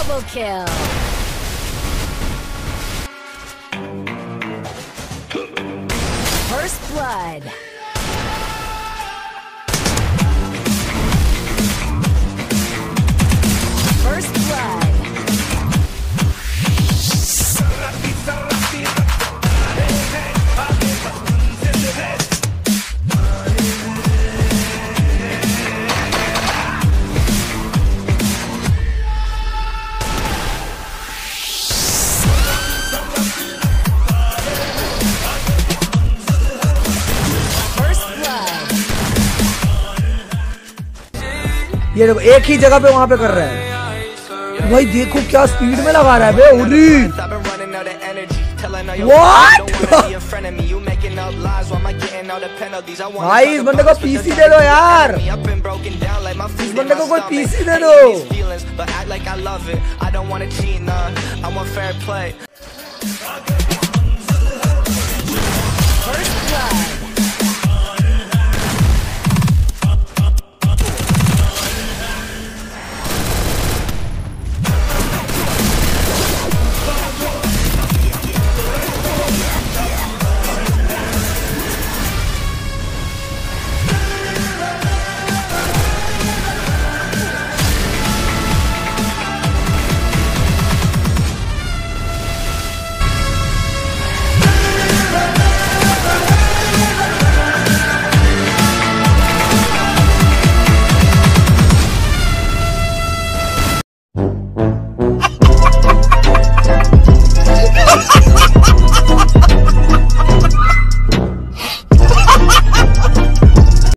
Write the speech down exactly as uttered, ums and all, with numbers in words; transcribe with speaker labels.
Speaker 1: Double kill. First blood. First blood.
Speaker 2: ये देखो एक ही जगह पे वहां पे कर रहे हैं भाई, देखो क्या स्पीड में लगा रहा है बे। उरी व्हाट भाई, इस बंदे को पीसी दे दो यार, इस बंदे को कोई पीसी दे दो।